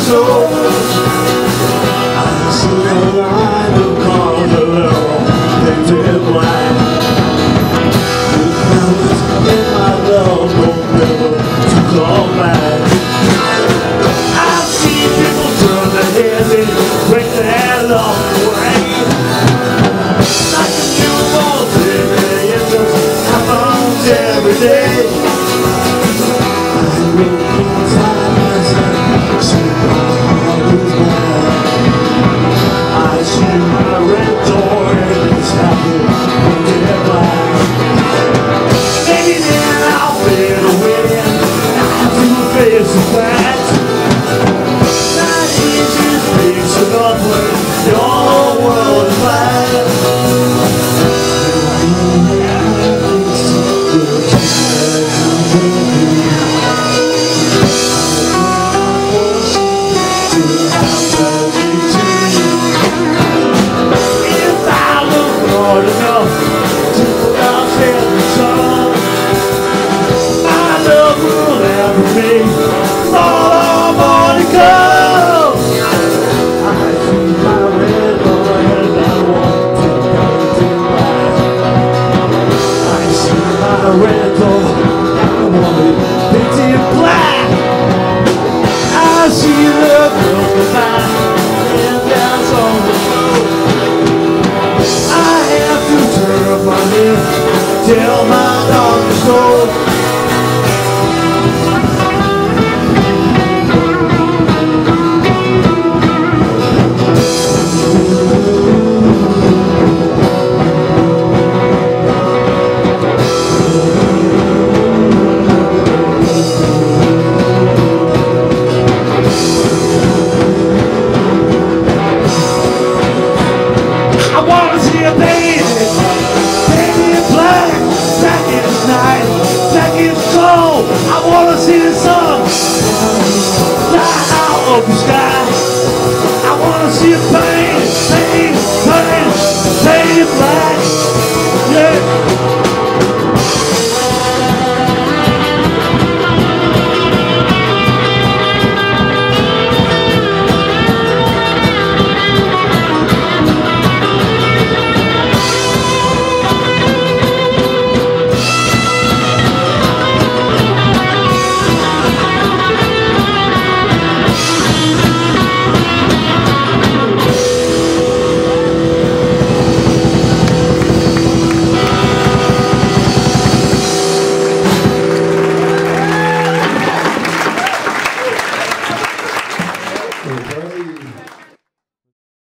soul. I see a line of cars alone, painted black. With flowers in my love, no never to call back. I see people turn their heads and break their long way. Like a newborn baby, it just happens every day. I look inside myself, see my heart is mine. I see my red door and it's happy painted black. Maybe then I'll fade away and I have to face the fact. Not easy to face enough when the whole world is black. Tell my darkest soul. I wanna see a baby, baby in black. Black is night, black is cold. I wanna see the sun fly out of the sky. I wanna see a pain, pain, pain, pain in black. Yeah. Everybody.